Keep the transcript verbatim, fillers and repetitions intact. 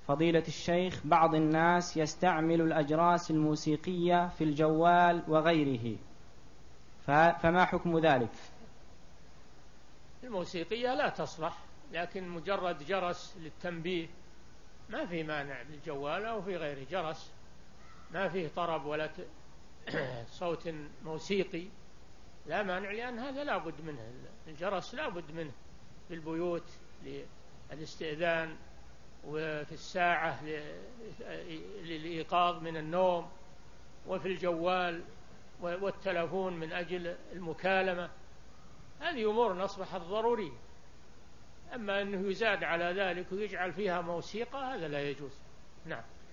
فضيلة الشيخ، بعض الناس يستعمل الأجراس الموسيقية في الجوال وغيره، فما حكم ذلك؟ الموسيقية لا تصلح، لكن مجرد جرس للتنبيه ما في مانع بالجوال أو في غيره. جرس ما فيه طرب ولا صوت موسيقي لا مانع، لأن هذا لا بد منه. الجرس لا بد منه في البيوت للاستئذان، وفي الساعة للإيقاظ من النوم، وفي الجوال والتلفون من أجل المكالمة. هذه أمور أصبحت ضرورية. أما أنه يزاد على ذلك ويجعل فيها موسيقى هذا لا يجوز. نعم.